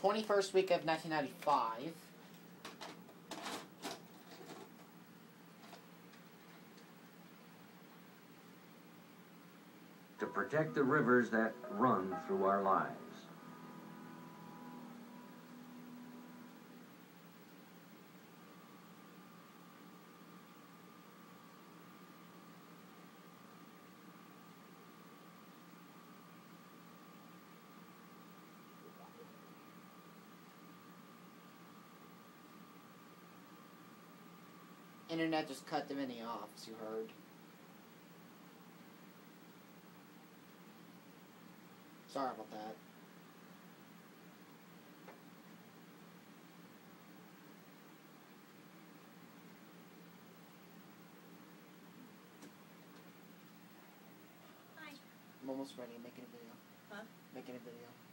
21st week of 1995. To protect the rivers that run through our lives. Internet just cut the mini off, as you heard. Sorry about that. Hi. I'm almost ready. I'm making a video. Huh? Making a video.